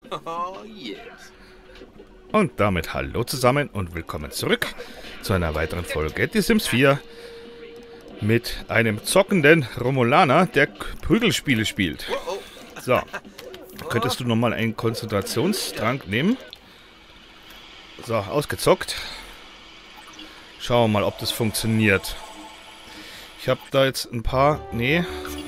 Oh, yes. Und damit hallo zusammen und willkommen zurück zu einer weiteren Folge Die Sims 4 mit einem zockenden Romulaner, der Prügelspiele spielt. Oh, So, könntest du nochmal einen Konzentrationstrank nehmen? So, ausgezockt. Schauen wir mal, ob das funktioniert. Ich habe da jetzt ein paar... Nee.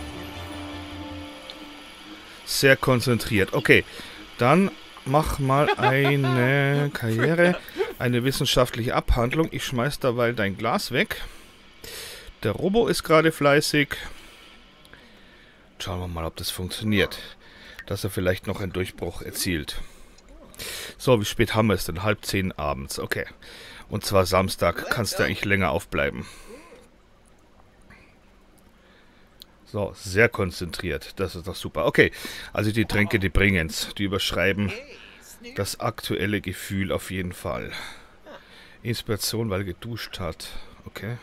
Sehr konzentriert. Okay, dann mach mal eine Karriere, eine wissenschaftliche Abhandlung. Ich schmeiß dabei dein Glas weg. Der Robo ist gerade fleißig. Schauen wir mal, ob das funktioniert. Dass er vielleicht noch einen Durchbruch erzielt. So, wie spät haben wir es denn? 9:30 abends. Okay. Und zwar Samstag. Kannst du eigentlich länger aufbleiben. So, sehr konzentriert. Das ist doch super. Okay, also die Tränke, die bringen's. Die überschreiben das aktuelle Gefühl auf jeden Fall. Inspiration, weil er geduscht hat. Okay.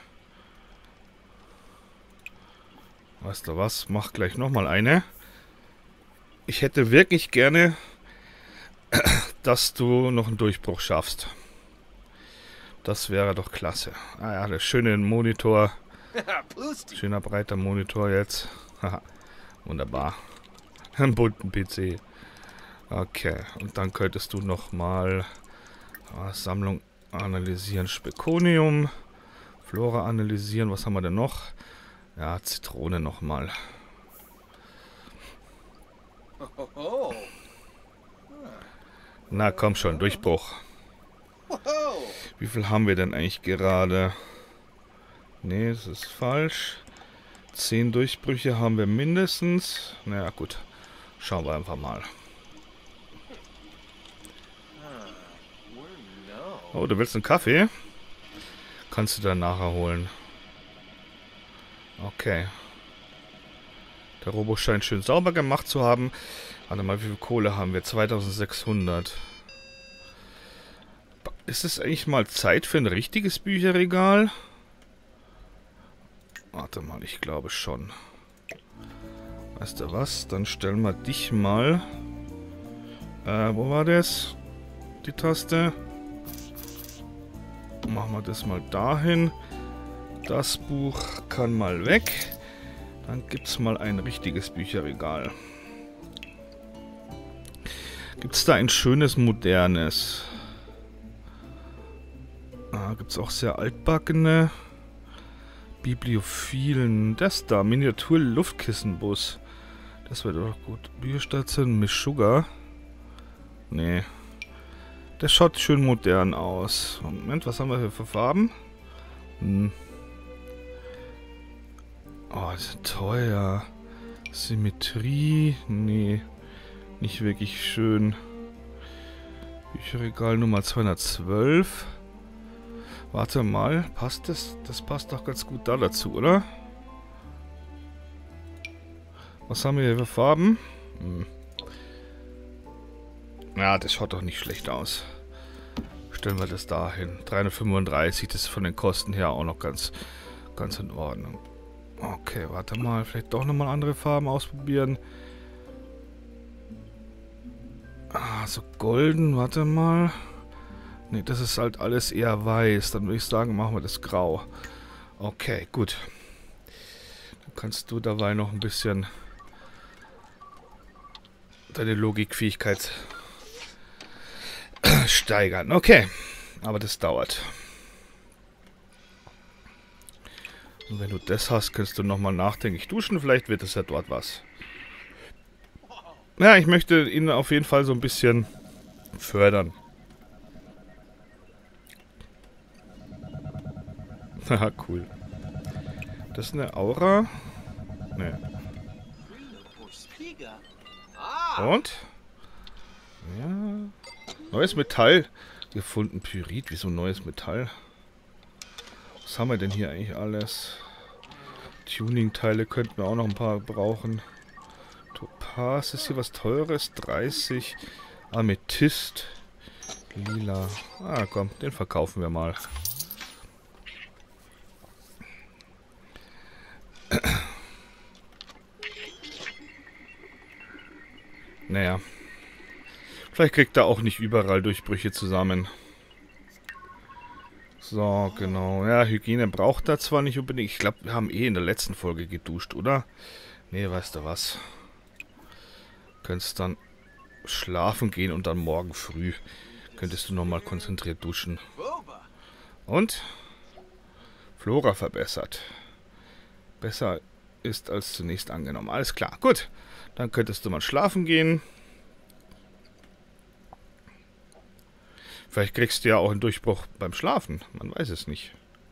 Weißt du was? Mach gleich nochmal eine. Ich hätte wirklich gerne, dass du noch einen Durchbruch schaffst. Das wäre doch klasse. Ah ja, der schöne Monitor. Schöner breiter Monitor jetzt. Haha, wunderbar. Einen bunten PC. Okay, und dann könntest du nochmal Sammlung analysieren. Spekonium. Flora analysieren. Was haben wir denn noch? Ja, Zitrone nochmal. oh. Na komm schon, Durchbruch. Wie viel haben wir denn eigentlich gerade? Nee, das ist falsch. 10 Durchbrüche haben wir mindestens. Naja, gut. Schauen wir einfach mal. Oh, du willst einen Kaffee? Kannst du dann nachher holen. Okay. Der Robo scheint schön sauber gemacht zu haben. Warte mal, wie viel Kohle haben wir? 2600. Ist es eigentlich mal Zeit für ein richtiges Bücherregal? Warte mal, ich glaube schon. Weißt du was? Dann stellen wir dich mal... wo war das? Die Taste. Machen wir das mal dahin. Das Buch kann mal weg. Dann gibt es mal ein richtiges Bücherregal. Gibt es da ein schönes, modernes? Gibt es auch sehr altbackene. Bibliophilen. Das da, Miniatur-Luftkissenbus. Das wäre doch gut. Bücherstation mit Sugar. Nee. Das schaut schön modern aus. Moment, was haben wir hier für Farben? Oh, das ist teuer. Symmetrie. Nee. Nicht wirklich schön. Bücherregal Nummer 212. Warte mal. Passt das? Das passt doch ganz gut da dazu, oder? Was haben wir hier für Farben? Ja, das schaut doch nicht schlecht aus. Stellen wir das da hin. 335, das ist von den Kosten her auch noch ganz in Ordnung. Okay, warte mal. Vielleicht doch nochmal andere Farben ausprobieren. So golden, warte mal. Ne, das ist halt alles eher weiß. Dann würde ich sagen, machen wir das grau. Okay, gut. Dann kannst du dabei noch ein bisschen deine Logikfähigkeit steigern. Okay, aber das dauert. Und wenn du das hast, kannst du nochmal nachdenklich duschen. Vielleicht wird es ja dort was. Ja, ich möchte ihn auf jeden Fall so ein bisschen fördern. Haha, cool. Das ist eine Aura. Ne. Und? Ja. Neues Metall gefunden. Pyrit. Wieso neues Metall? Was haben wir denn hier eigentlich alles? Tuning-Teile könnten wir auch noch ein paar brauchen. Topaz, ist hier was Teures? 30. Amethyst. Lila. Ah, komm, den verkaufen wir mal. Naja. Vielleicht kriegt er auch nicht überall Durchbrüche zusammen. So, genau. Ja, Hygiene braucht er zwar nicht unbedingt. Ich glaube, wir haben eh in der letzten Folge geduscht, oder? Nee, weißt du was? Könntest dann schlafen gehen und dann morgen früh könntest du nochmal konzentriert duschen. Und? Flora verbessert. Besser ist als zunächst angenommen. Alles klar. Gut. Dann könntest du mal schlafen gehen. Vielleicht kriegst du ja auch einen Durchbruch beim Schlafen. Man weiß es nicht.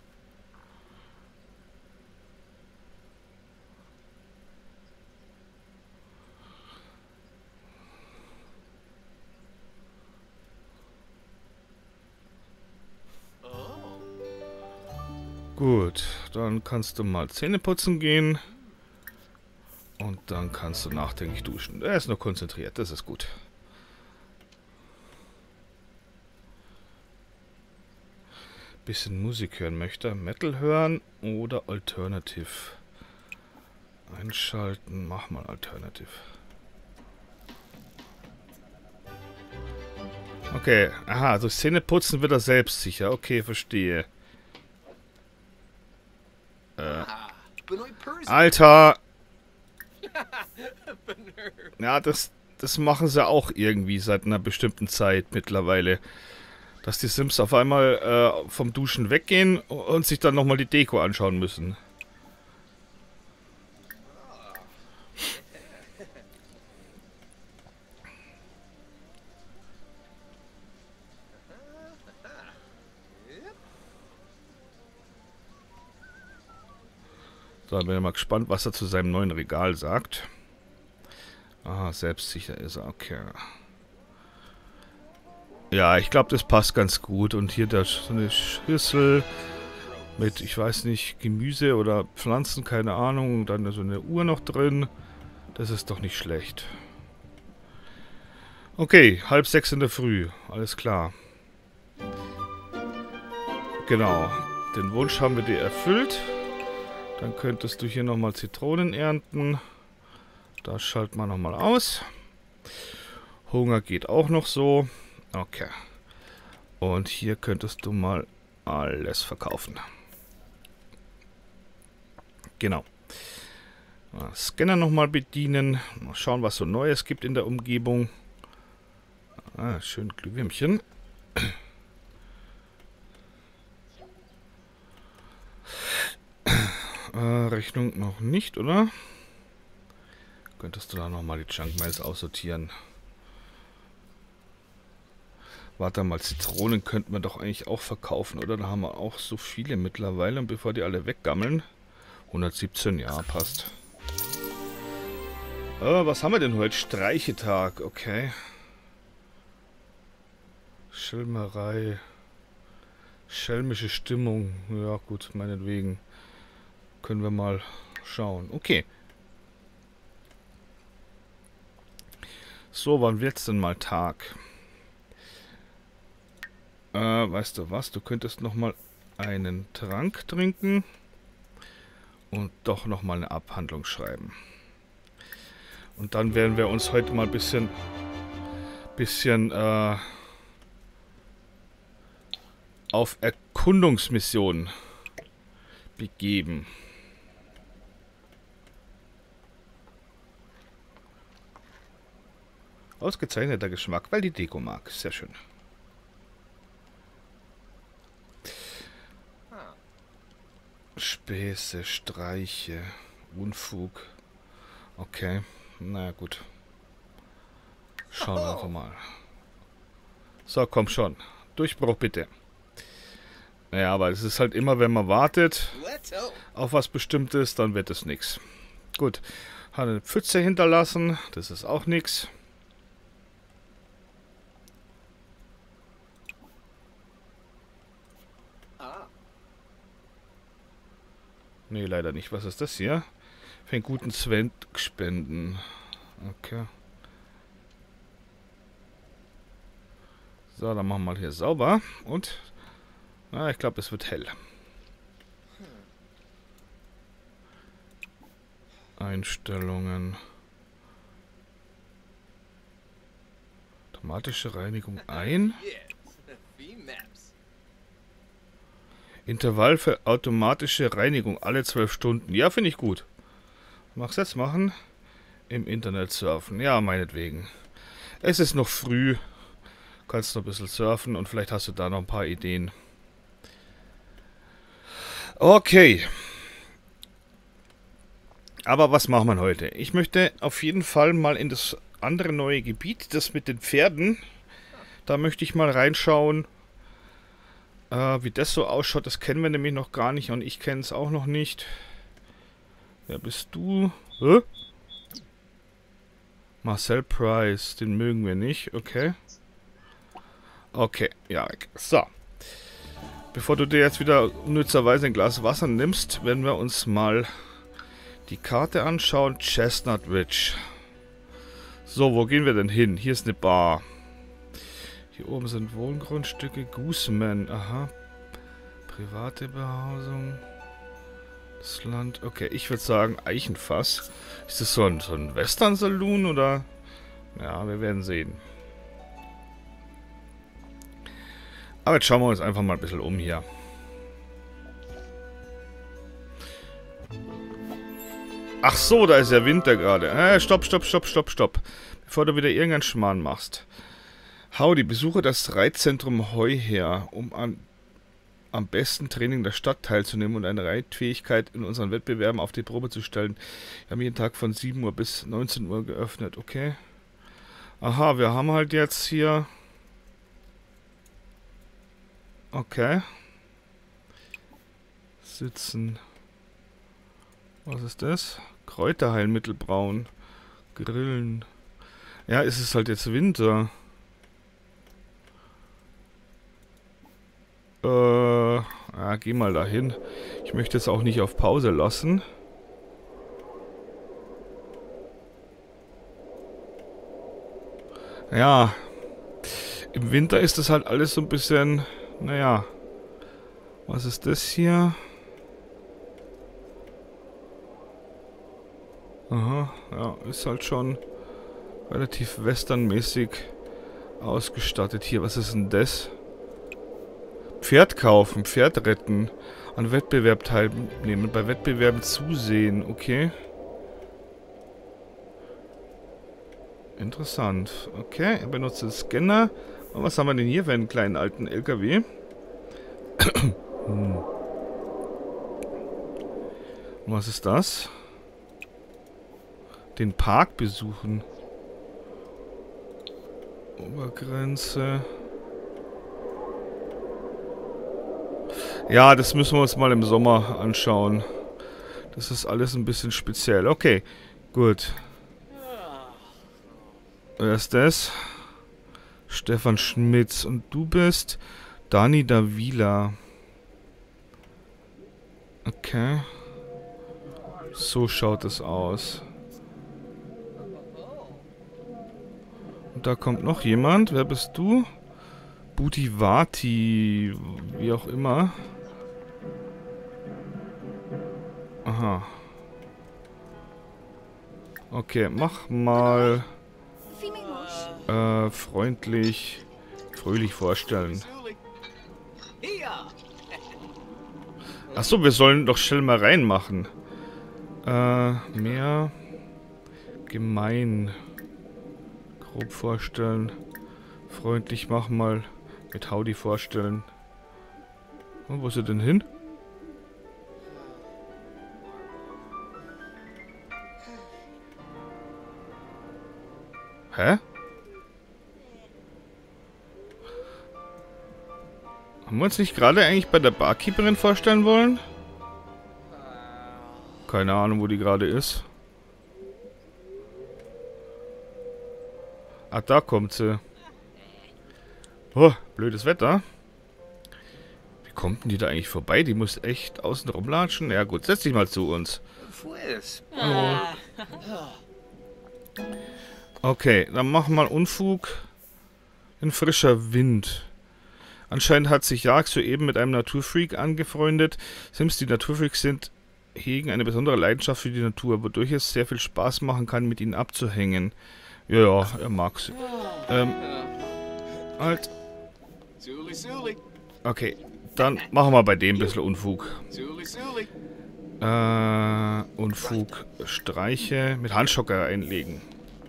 Gut, dann kannst du mal Zähne putzen gehen. Und dann kannst du nachdenklich duschen. Er ist nur konzentriert, das ist gut. Bisschen Musik hören möchte. Metal hören oder Alternative. Einschalten, mach mal Alternative. Okay, aha, also Zähne putzen wird er selbstsicher. Okay, verstehe. Alter! Ja, das machen sie auch irgendwie seit einer bestimmten Zeit mittlerweile. Dass die Sims auf einmal vom Duschen weggehen und sich dann nochmal die Deko anschauen müssen. So, bin ich mal gespannt, was er zu seinem neuen Regal sagt. Ah, selbstsicher ist er, okay. Ja, ich glaube, das passt ganz gut. Und hier so eine Schüssel mit, ich weiß nicht, Gemüse oder Pflanzen, keine Ahnung. Und dann so eine Uhr noch drin. Das ist doch nicht schlecht. Okay, 5:30 in der Früh. Alles klar. Genau. Den Wunsch haben wir dir erfüllt. Dann könntest du hier nochmal Zitronen ernten. Das schalten wir nochmal aus. Hunger geht auch noch so. Okay. Und hier könntest du mal alles verkaufen. Genau. Scanner nochmal bedienen. Mal schauen, was so Neues gibt in der Umgebung. Ah, schön Glühwürmchen. Rechnung noch nicht, oder? Könntest du da nochmal die Junkmails aussortieren? Warte mal, Zitronen könnten wir doch eigentlich auch verkaufen, oder? Da haben wir auch so viele mittlerweile. Und bevor die alle weggammeln. 117, ja, passt. Was haben wir denn heute? Streichetag, okay. Schelmerei. Schelmische Stimmung. Ja, gut, meinetwegen. Können wir mal schauen. Okay. So, wann wird's denn mal Tag? Weißt du was? Du könntest nochmal einen Trank trinken. Und doch nochmal eine Abhandlung schreiben. Und dann werden wir uns heute mal ein bisschen auf Erkundungsmission begeben. Ausgezeichneter Geschmack, weil die Deko mag. Sehr schön. Späße, Streiche, Unfug. Okay, na gut. Schauen wir einfach mal. So, komm schon. Durchbruch bitte. Ja, aber es ist halt immer, wenn man wartet auf was Bestimmtes, dann wird es nichts. Gut. Hat eine Pfütze hinterlassen. Das ist auch nichts. Nee, leider nicht. Was ist das hier? Für einen guten Zweck spenden. Okay. So, dann machen wir mal hier sauber. Und, na, ich glaube, es wird hell. Einstellungen. Automatische Reinigung ein. Yes. V maps. Intervall für automatische Reinigung alle 12 Stunden. Ja, finde ich gut. Mach's jetzt machen. Im Internet surfen. Ja, meinetwegen. Es ist noch früh. Kannst noch ein bisschen surfen und vielleicht hast du da noch ein paar Ideen. Okay. Aber was machen wir heute? Ich möchte auf jeden Fall mal in das andere neue Gebiet, das mit den Pferden. Da möchte ich mal reinschauen, wie das so ausschaut. Das kennen wir nämlich noch gar nicht und ich kenne es auch noch nicht. Wer bist du? Hä? Marcel Price, den mögen wir nicht. Okay. Okay, ja, weg. So. Bevor du dir jetzt wieder unnützerweise ein Glas Wasser nimmst, werden wir uns mal die Karte anschauen. Chestnut Ridge. So, wo gehen wir denn hin? Hier ist eine Bar. Hier oben sind Wohngrundstücke. Gooseman. Aha. Private Behausung. Das Land. Okay, ich würde sagen Eichenfass. Ist das so ein Western-Saloon oder? Ja, wir werden sehen. Aber jetzt schauen wir uns einfach mal ein bisschen um hier. Ach so, da ist ja Winter gerade. Stopp. Bevor du wieder irgendeinen Schmarrn machst. Howdy, besuche das Reitzentrum Heuher, um am besten Training der Stadt teilzunehmen und eine Reitfähigkeit in unseren Wettbewerben auf die Probe zu stellen. Wir haben jeden Tag von 7 Uhr bis 19 Uhr geöffnet, okay. Aha, wir haben halt jetzt hier... Okay. Sitzen. Was ist das? Kräuterheilmittel brauen. Grillen. Ja, es ist halt jetzt Winter. Ja, geh mal dahin. Ich möchte es auch nicht auf Pause lassen. Ja. Im Winter ist das halt alles so ein bisschen... Naja. Was ist das hier? Aha, ja, ist halt schon relativ westernmäßig ausgestattet. Hier, was ist denn das? Pferd kaufen, Pferd retten, an Wettbewerb teilnehmen, bei Wettbewerben zusehen, okay. Interessant. Okay, er benutzt den Scanner. Und was haben wir denn hier für einen kleinen alten LKW? Und was ist das? Den Park besuchen. Obergrenze. Ja, das müssen wir uns mal im Sommer anschauen. Das ist alles ein bisschen speziell. Okay, gut. Wer ist das? Stefan Schmitz. Und du bist Dani Davila. Okay. So schaut es aus. Und da kommt noch jemand. Wer bist du? Budivati. Wie auch immer. Aha. Okay, mach mal freundlich, fröhlich vorstellen. Achso, wir sollen doch schnell mal reinmachen. Mehr gemein. Grob vorstellen. Freundlich machen mal. Mit Howdy vorstellen. Oh, wo ist er denn hin? Hä? Haben wir uns nicht gerade eigentlich bei der Barkeeperin vorstellen wollen? Keine Ahnung, wo die gerade ist. Ah, da kommt sie. Oh, blödes Wetter. Wie kommt denn die da eigentlich vorbei? Die muss echt außen rumlatschen. Ja gut, setz dich mal zu uns. Hallo. Okay, dann machen wir mal Unfug. Ein frischer Wind. Anscheinend hat sich Jark soeben mit einem Naturfreak angefreundet. Sims, die Naturfreaks sind, hegen eine besondere Leidenschaft für die Natur, wodurch es sehr viel Spaß machen kann, mit ihnen abzuhängen. Ja, er mag's. Halt. Suli Suli. Okay, dann machen wir bei dem ein bisschen Unfug. Suli Suli. Unfug, Streiche mit Handschocker einlegen.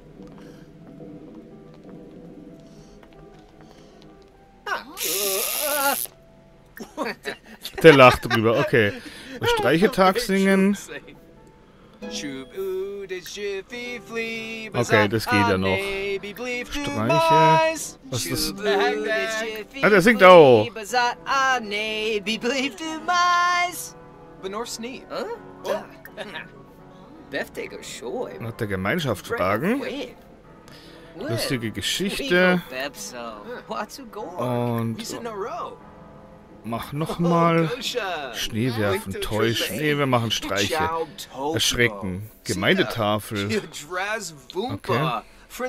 Der lacht drüber, okay. Streichetag singen. Okay, das geht ja noch. Streiche. Was ist das? Ah, der singt auch. Nach der Gemeinschaft fragen. Lustige Geschichte. Und mach nochmal. Schnee werfen, täuschen. Nee, wir machen Streiche. Erschrecken. Gemeindetafel. Okay.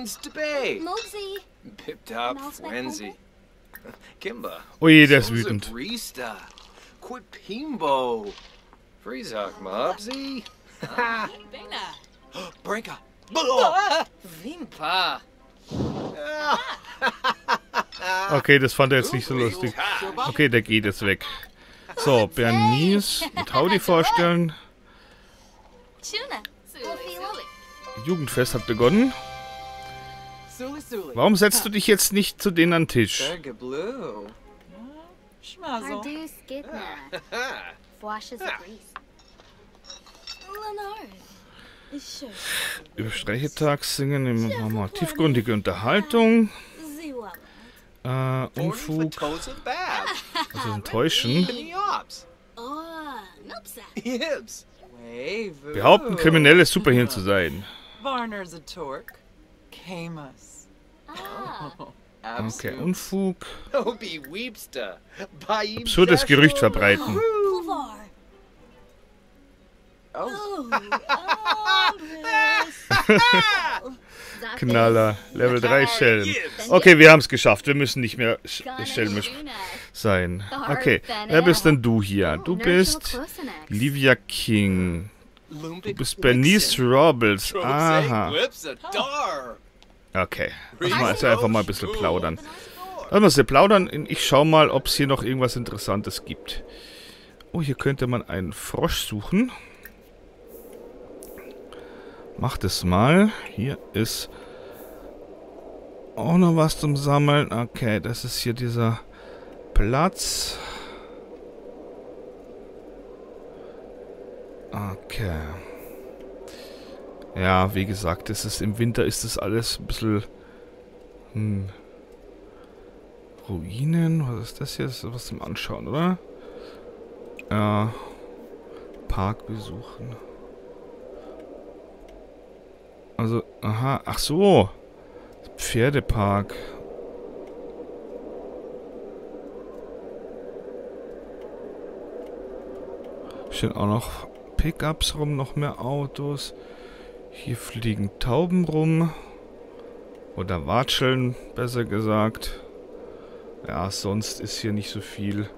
Ui, der ist wütend. Okay, das fand er jetzt nicht so lustig. Okay, der geht jetzt weg. So, Bernice und Taudi vorstellen. Jugendfest hat begonnen. Warum setzt du dich jetzt nicht zu denen an den Tisch? Über Streichetag singen, machen wir tiefgründige Unterhaltung. Unfug. Also enttäuschen. Behaupten, kriminelle Superhelden zu sein. Okay, Unfug. Absurdes Gerücht verbreiten. Knaller. Level 3 Schelm. Okay, wir haben es geschafft. Wir müssen nicht mehr schelmisch sein. Okay, wer bist denn du hier? Du bist Livia King. Du bist Bernice Robles. Aha. Okay. Lass mal also einfach mal ein bisschen plaudern. Lass mal plaudern. Ich schau mal, ob es hier noch irgendwas Interessantes gibt. Oh, hier könnte man einen Frosch suchen. Macht es mal. Hier ist auch noch was zum Sammeln. Okay, das ist hier dieser Platz. Okay. Ja, wie gesagt, es ist im Winter ist das alles ein bisschen... Ruinen? Was ist das hier? Das ist was zum Anschauen, oder? Ja. Park besuchen. Also, aha, ach so. Pferdepark. Stehen auch noch Pickups rum, noch mehr Autos. Hier fliegen Tauben rum. Oder Watscheln, besser gesagt. Ja, sonst ist hier nicht so viel.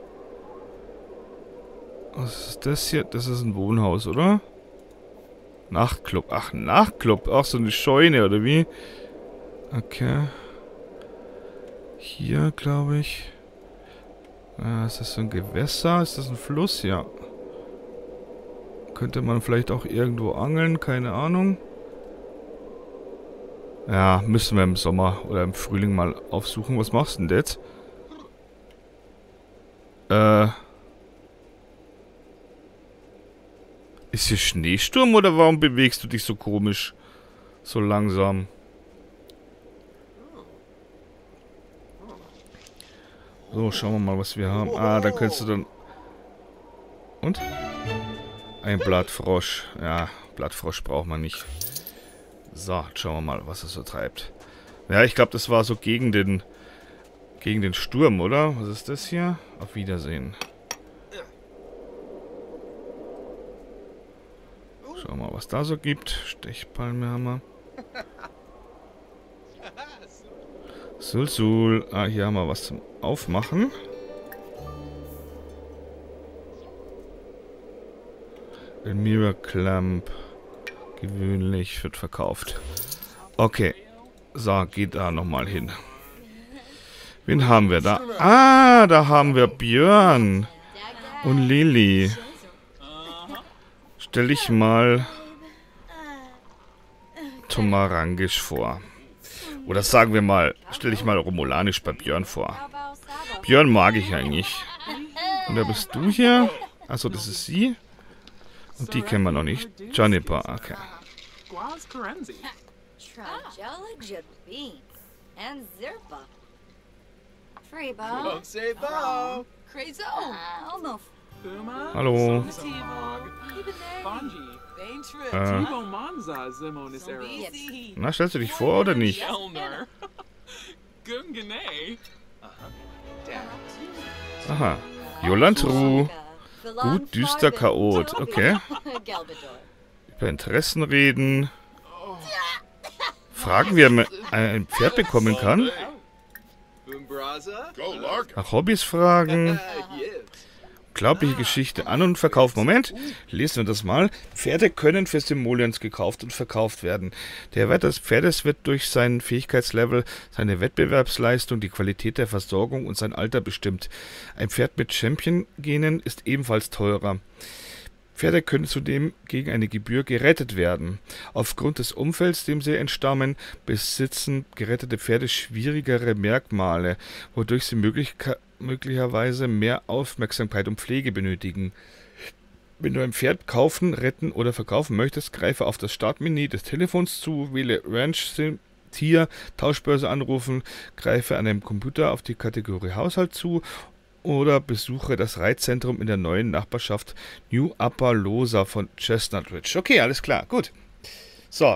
Was ist das hier? Das ist ein Wohnhaus, oder? Nachtclub. Ach, Nachtclub. Ach, so eine Scheune, oder wie? Okay. Hier, glaube ich. Ist das so ein Gewässer? Ist das ein Fluss? Ja. Könnte man vielleicht auch irgendwo angeln? Keine Ahnung. Ja, müssen wir im Sommer oder im Frühling mal aufsuchen. Was machst du denn jetzt? Ist hier Schneesturm oder warum bewegst du dich so komisch? So langsam. So, schauen wir mal, was wir haben. Ah, da kannst du dann... Und? Ein Blattfrosch. Ja, Blattfrosch braucht man nicht. So, schauen wir mal, was es so treibt. Ja, ich glaube, das war so gegen den Sturm, oder? Was ist das hier? Auf Wiedersehen. Schauen wir mal, was da so gibt. Stechpalme haben wir. Sul. Ah, hier haben wir was zum Aufmachen. Ein Mirror Clamp. Gewöhnlich wird verkauft. Okay. So, geht da nochmal hin. Wen haben wir da? Ah, da haben wir Björn und Lili. Stell dich mal Tomarangisch vor. Oder sagen wir mal, stell dich mal Romulanisch bei Björn vor. Björn mag ich eigentlich. Und wer bist du hier? Achso, das ist sie. Und die kennen wir noch nicht. Juniper, okay. Hallo. Na, stellst du dich vor oder nicht? Aha. Jolantru. Gut, düster Chaot. Okay. Über Interessen reden. Fragen, wie er ein Pferd bekommen kann. Nach Hobbys fragen. Unglaubliche Geschichte. An- und Verkauf. Moment, lesen wir das mal. Pferde können für Simoleons gekauft und verkauft werden. Der Wert des Pferdes wird durch sein Fähigkeitslevel, seine Wettbewerbsleistung, die Qualität der Versorgung und sein Alter bestimmt. Ein Pferd mit Champion-Genen ist ebenfalls teurer. Pferde können zudem gegen eine Gebühr gerettet werden. Aufgrund des Umfelds, dem sie entstammen, besitzen gerettete Pferde schwierigere Merkmale, wodurch sie möglicherweise mehr Aufmerksamkeit und Pflege benötigen. Wenn du ein Pferd kaufen, retten oder verkaufen möchtest, greife auf das Startmenü des Telefons zu, wähle Ranch, Tier, Tauschbörse anrufen, greife an einem Computer auf die Kategorie Haushalt zu oder besuche das Reitzentrum in der neuen Nachbarschaft New Upper Losa von Chestnut Ridge. Okay, alles klar, gut. So.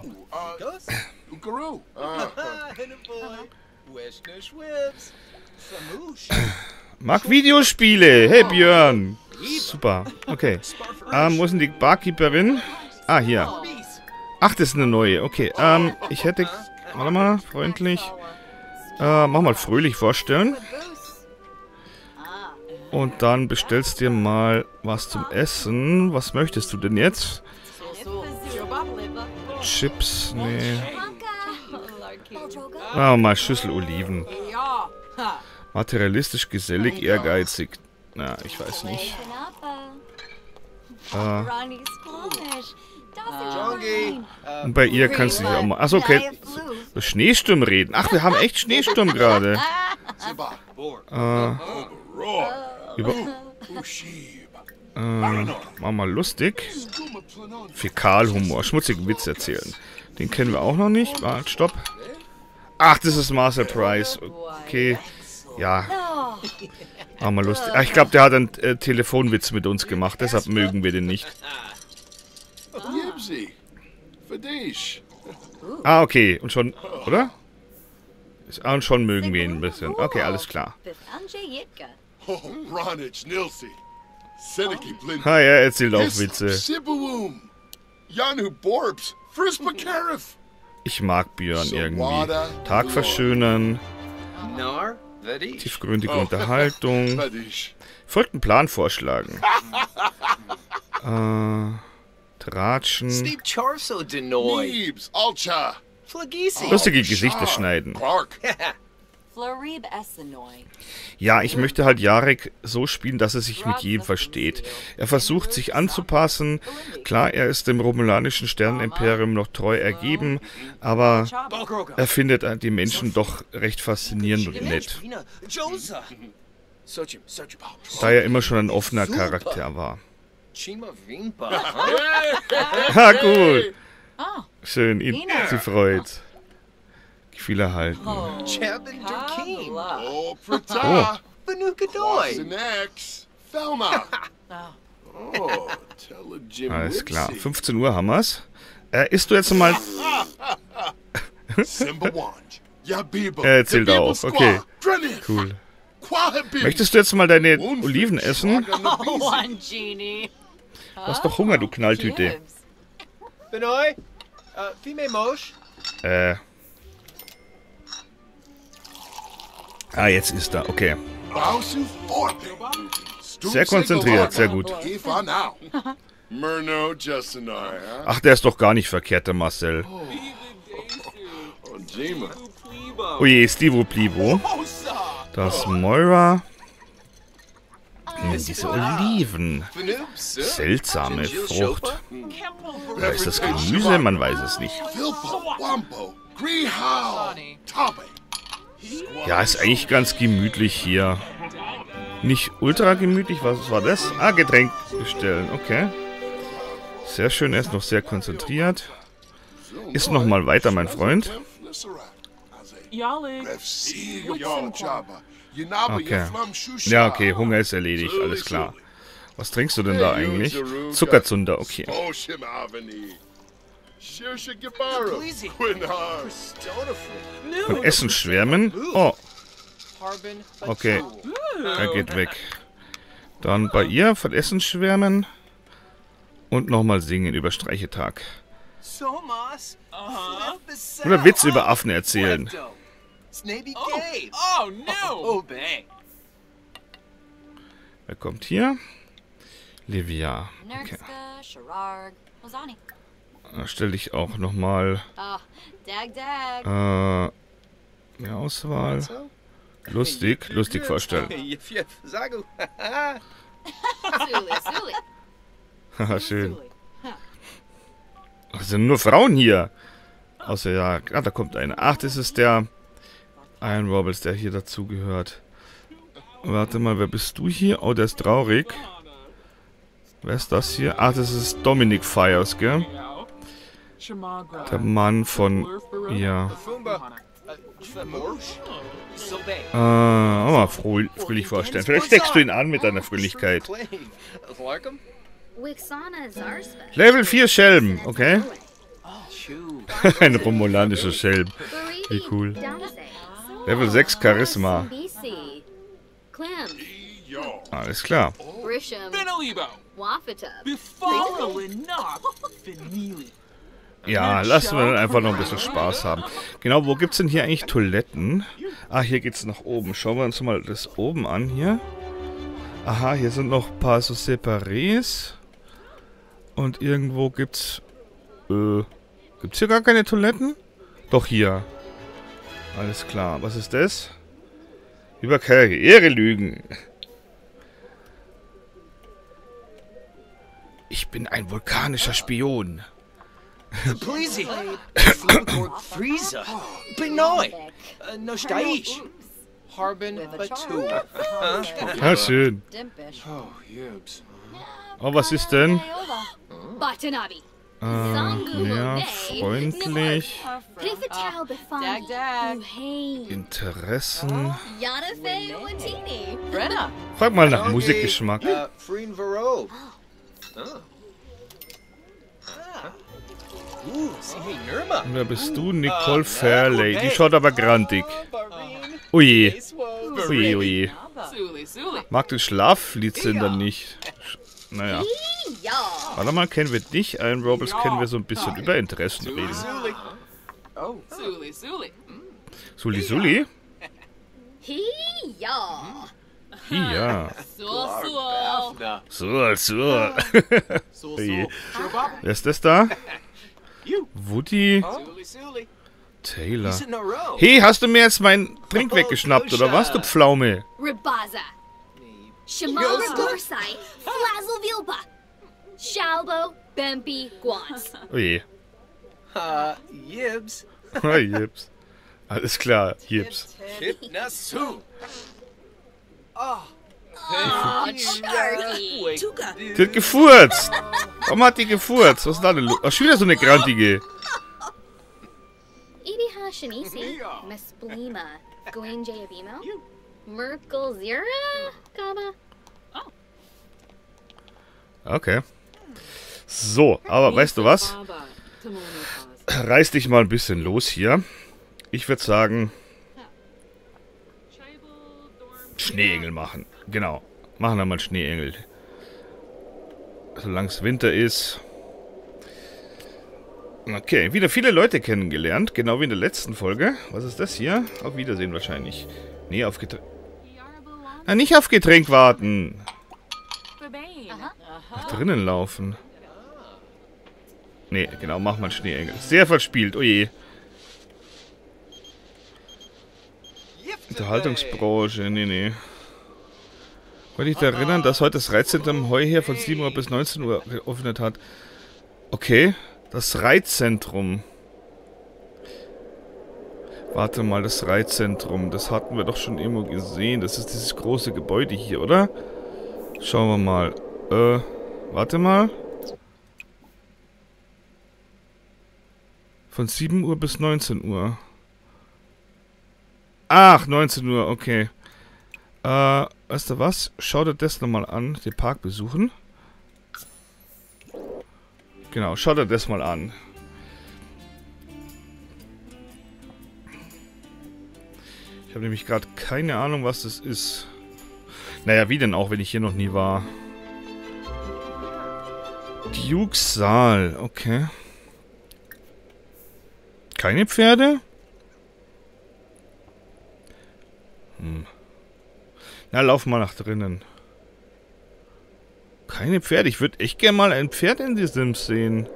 Mag Videospiele. Hey Björn. Super. Okay. Wo ist denn die Barkeeperin? Ah, hier. Ach, das ist eine neue. Okay. Ich hätte... Warte mal, freundlich. Mach mal fröhlich vorstellen. Und dann bestellst dir mal was zum Essen. Was möchtest du denn jetzt? Chips? Nee. Ah, mal Schüssel Oliven. Materialistisch, gesellig, ehrgeizig. Na, ich weiß nicht. Und bei ihr kannst du dich auch mal... Achso, okay. Über Schneesturm reden. Ach, wir haben echt Schneesturm gerade. Mach mal lustig. Fäkalhumor. Schmutzigen Witz erzählen. Den kennen wir auch noch nicht. Warte, stopp. Ach, das ist Marcel Price. Okay. Ja. Mach mal lustig. Ach, ich glaube, der hat einen Telefonwitz mit uns gemacht. Deshalb mögen wir den nicht. Ah, okay. Und schon, oder? Und schon mögen wir ihn ein bisschen. Okay, alles klar. Ah, er erzählt auch Witze. Ich mag Björn irgendwie. Tag verschönern. Tiefgründige Unterhaltung. Folgt einen Plan vorschlagen. Tratschen. Lustige Gesichter schneiden. Ja, ich möchte halt Jarek so spielen, dass er sich mit jedem versteht. Er versucht, sich anzupassen. Klar, er ist dem romulanischen Sternenimperium noch treu ergeben, aber er findet die Menschen doch recht faszinierend und nett. Da er immer schon ein offener Charakter war. Ah, cool. Schön, sie freut. Viel erhalten. Oh. Alles klar. 15 Uhr haben wir's. Isst du jetzt mal... Er erzählt auch. Okay. Cool. Möchtest du jetzt mal deine Oliven essen? Du hast doch Hunger, du Knalltüte. Ah, jetzt ist er. Okay. Sehr konzentriert, sehr gut. Ach, der ist doch gar nicht verkehrt, der Marcel. Oh je, Stivo Plivo. Das Moira. Diese Oliven. Seltsame Frucht. Oder ist das Gemüse? Man weiß es nicht. Ja, ist eigentlich ganz gemütlich hier. Nicht ultra gemütlich. Was war das? Ah, Getränk bestellen. Okay. Sehr schön. Er ist noch sehr konzentriert. Ist noch mal weiter, mein Freund. Okay. Ja, okay. Hunger ist erledigt. Alles klar. Was trinkst du denn da eigentlich? Zuckerzunder. Okay. Von Essen schwärmen? Oh. Okay. Er geht weg. Dann bei ihr von Essen schwärmen. Und nochmal singen über Streichetag. Oder Witz über Affen erzählen. Wer kommt hier? Livia. Okay. Da stelle ich auch nochmal mehr Auswahl. Lustig vorstellen. Haha, schön. Ach, es sind nur Frauen hier. Außer ja, ah, da kommt einer. Ach, das ist der Iron Robles, der hier dazugehört. Warte mal, wer bist du hier? Oh, der ist traurig. Wer ist das hier? Ach, das ist Dominic Fires, gell? Der Mann von... Ja. Mal fröhlich vorstellen. Vielleicht steckst du ihn an mit deiner Fröhlichkeit. Level 4 Schelm, okay. Ein romulanischer Schelm. Wie cool. Level 6 Charisma. Alles klar. Ja, lassen wir dann einfach noch ein bisschen Spaß haben. Genau, wo gibt's denn hier eigentlich Toiletten? Ah, hier geht's nach oben. Schauen wir uns mal das oben an hier. Aha, hier sind noch ein paar so Separés. Und irgendwo gibt's... gibt's hier gar keine Toiletten? Doch, hier. Alles klar. Was ist das? Über Karriere lügen. Ich bin ein vulkanischer Spion. Ah, schön. Oh, was ist denn? Ja, freundlich. Interessen. Frag mal nach Musikgeschmack. Wer bist du? Nicole Fairley. Die schaut aber grantig. Oje. Oje, oje. Mag den Schlaflied-Sender nicht. Naja. Warte mal, kennen wir dich? Iron Robles kennen wir so ein bisschen über Interessen reden. Suli Suli? Ja. So. Oje. Wer ist das da? Woody Taylor. Hey, hast du mir jetzt meinen Trink weggeschnappt, oder was, du Pflaume? Oh je. Jibs. Alles klar, Jibs. Die hat gefurzt. Warum hat die gefurzt? Was ist da denn los? Ach, schon wieder so eine Grantige. Okay. So, aber weißt du was? Reiß dich mal ein bisschen los hier. Ich würde sagen... Schneeengel machen. Genau. Machen wir mal Schneeengel. Solange es Winter ist. Okay, wieder viele Leute kennengelernt. Genau wie in der letzten Folge. Was ist das hier? Auf Wiedersehen wahrscheinlich. Nee, auf Getränk. Ah, nicht auf Getränk warten. Nach drinnen laufen. Nee, genau, mach mal Schneeengel. Sehr verspielt, oje. Unterhaltungsbranche, nee. Wollte ich dich erinnern, dass heute das Reitzentrum Heu her von 7 Uhr bis 19 Uhr geöffnet hat. Okay, das Reitzentrum. Warte mal, das Reitzentrum. Das hatten wir doch schon irgendwo gesehen. Das ist dieses große Gebäude hier, oder? Schauen wir mal. Warte mal. Von 7 Uhr bis 19 Uhr. Ach, 19 Uhr, okay. Weißt du was? Schau dir das nochmal an. Den Park besuchen. Genau, schau dir das mal an. Ich habe nämlich gerade keine Ahnung, was das ist. Naja, wie denn auch, wenn ich hier noch nie war. Dukes Saal, okay. Keine Pferde? Na, lauf mal nach drinnen. Keine Pferde. Ich würde echt gerne mal ein Pferd in die Sims sehen.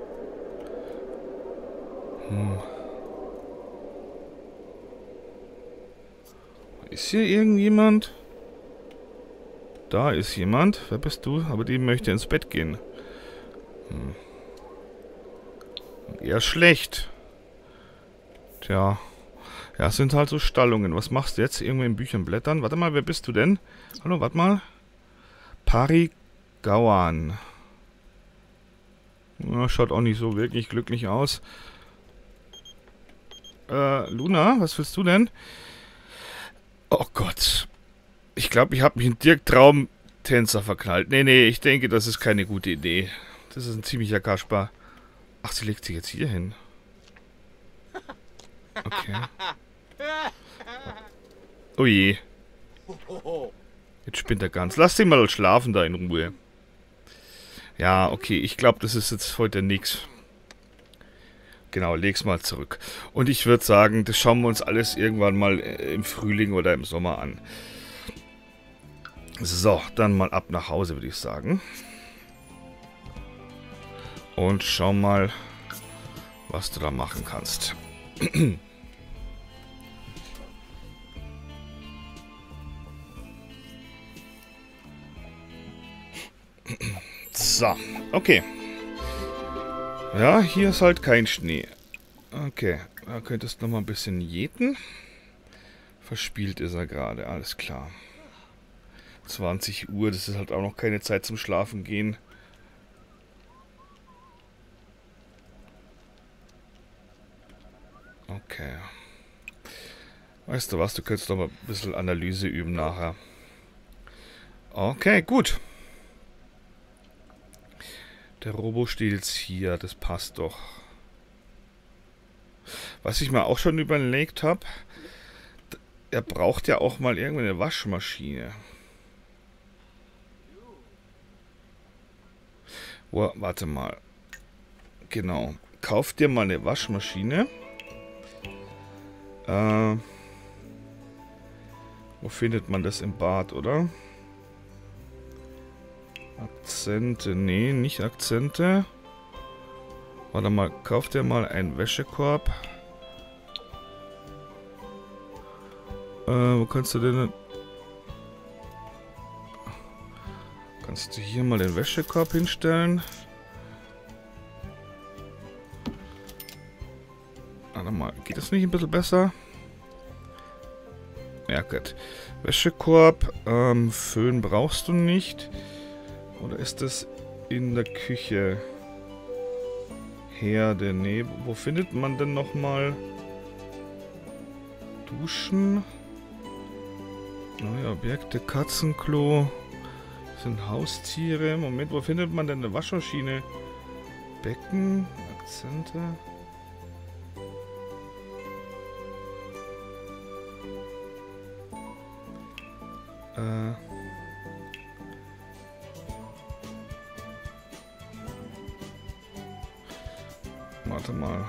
Ist hier irgendjemand? Da ist jemand. Wer bist du? Aber die möchte ins Bett gehen. Eher schlecht. Tja. Ja, es sind halt so Stallungen. Was machst du jetzt? Irgendwo in Büchern blättern? Warte mal, wer bist du denn? Hallo, warte mal. Parigawan. Ja, schaut auch nicht so wirklich glücklich aus. Luna, was willst du denn? Oh Gott. Ich glaube, ich habe mich in Dirk Traumtänzer verknallt. Nee, ich denke, das ist keine gute Idee. Das ist ein ziemlicher Kasper. Ach, sie legt sich jetzt hier hin. Okay. Oh je. Jetzt spinnt er ganz. Lass den mal schlafen da in Ruhe. Ja, okay. Ich glaube, das ist jetzt heute nix. Genau, leg's mal zurück. Und ich würde sagen, das schauen wir uns alles irgendwann mal im Frühling oder im Sommer an. So, dann mal ab nach Hause, würde ich sagen. Und schau mal, was du da machen kannst. So, okay. Ja, hier ist halt kein Schnee. Okay, da könntest du noch mal ein bisschen jäten. Verspielt ist er gerade, alles klar. 20 Uhr, das ist halt auch noch keine Zeit zum Schlafen gehen. Okay. Weißt du was, du könntest doch mal ein bisschen Analyse üben nachher. Okay, gut. Der Robo steht jetzt hier, das passt doch. Was ich mir auch schon überlegt habe, er braucht ja auch mal irgendwie eine Waschmaschine. Oh, warte mal. Genau. Kauf dir mal eine Waschmaschine. Wo findet man das im Bad, oder? Akzente. Nee, nicht Akzente. Warte mal, kauf dir mal einen Wäschekorb. Wo kannst du denn... Kannst du hier mal den Wäschekorb hinstellen? Warte mal, geht das nicht ein bisschen besser? Ja, gut. Wäschekorb, Föhn brauchst du nicht. Oder ist das in der Küche? Herde, nee. Wo findet man denn nochmal Duschen? Neue Objekte, Katzenklo. Das sind Haustiere. Moment, wo findet man denn eine Waschmaschine? Becken, Akzente. Warte mal.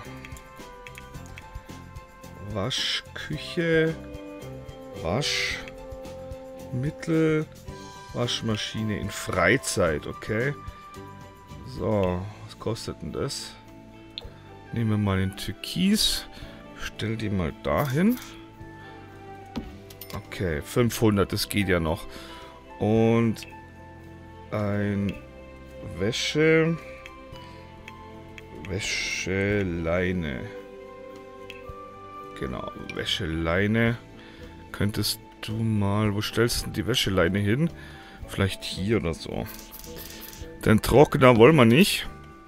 Waschküche. Waschmittel. Waschmaschine in Freizeit, okay. So, was kostet denn das? Nehmen wir mal den Türkis. Stell die mal dahin. Okay, 500, das geht ja noch. Und ein Wäscheleine. Genau, Wäscheleine. Könntest du mal... Wo stellst du die Wäscheleine hin? Vielleicht hier oder so. Den Trockner wollen wir nicht.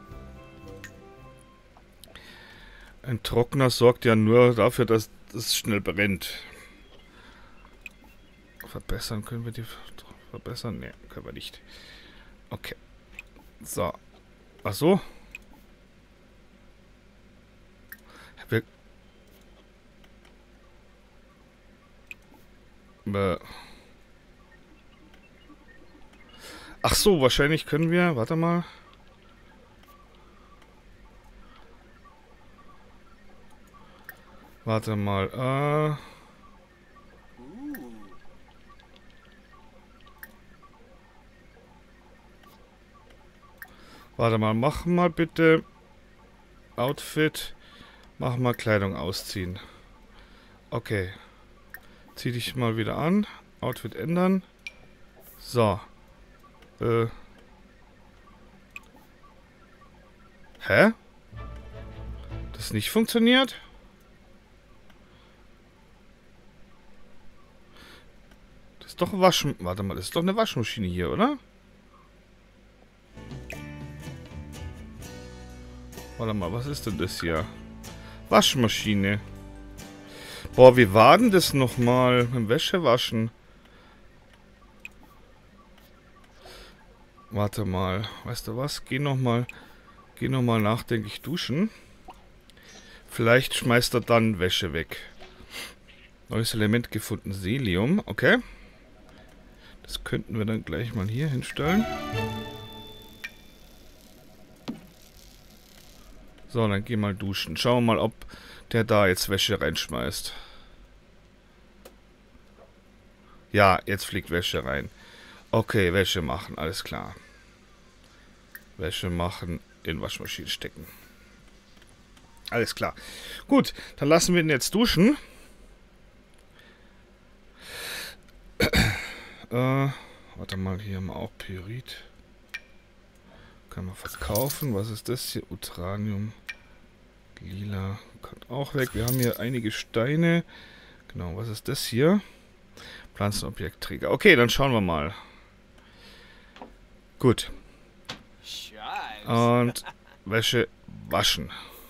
Ein Trockner sorgt ja nur dafür, dass es schnell brennt. Verbessern, können wir die verbessern? Ne, können wir nicht. Okay. So. Ach so. Ach so, wahrscheinlich können wir... Warte mal. Warte mal. Warte mal, mach mal bitte Outfit. Mach mal Kleidung ausziehen. Okay. Zieh dich mal wieder an. Outfit ändern. So. Hä? Das nicht funktioniert? Das ist doch Waschen... Warte mal, das ist doch eine Waschmaschine hier, oder? Warte mal, was ist denn das hier? Waschmaschine. Boah, wie war denn das nochmal? Mit dem Wäschewaschen. Warte mal. Weißt du was? Geh nochmal nachdenklich duschen. Vielleicht schmeißt er dann Wäsche weg. Neues Element gefunden. Selium. Okay. Das könnten wir dann gleich mal hier hinstellen. So, dann geh mal duschen. Schauen wir mal, ob der da jetzt Wäsche reinschmeißt. Ja, jetzt fliegt Wäsche rein. Okay, Wäsche machen, alles klar. Wäsche machen, in Waschmaschine stecken. Alles klar. Gut, dann lassen wir ihn jetzt duschen. Warte mal, hier haben wir auch Pyrit. Kann man verkaufen. Was ist das hier? Utranium. Lila. Kommt auch weg. Wir haben hier einige Steine. Genau, was ist das hier? Pflanzenobjektträger. Okay, dann schauen wir mal. Gut. Und Wäsche waschen.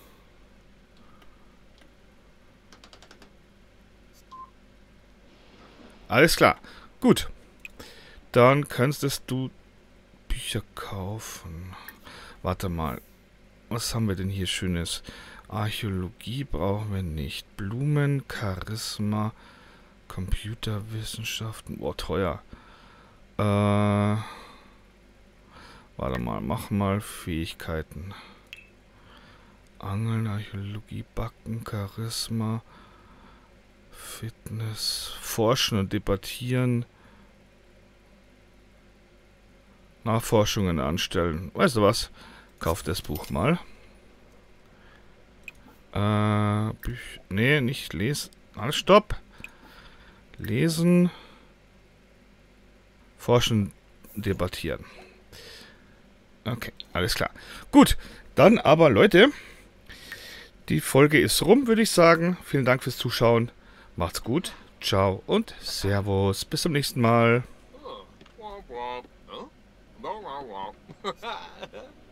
Alles klar. Gut. Dann könntest du Bücher kaufen. Warte mal. Was haben wir denn hier Schönes? Archäologie brauchen wir nicht. Blumen, Charisma, Computerwissenschaften. Boah, teuer. Warte mal, mach mal Fähigkeiten. Angeln, Archäologie, Backen, Charisma, Fitness, Forschen und Debattieren. Nachforschungen anstellen. Weißt du was? Kauf das Buch mal. Nee, nicht lesen. Alles stopp. Lesen. Forschen, debattieren. Okay, alles klar. Gut, dann aber Leute, die Folge ist rum, würde ich sagen. Vielen Dank fürs Zuschauen. Macht's gut. Ciao und Servus. Bis zum nächsten Mal. Womp womp. Huh? Womp womp womp.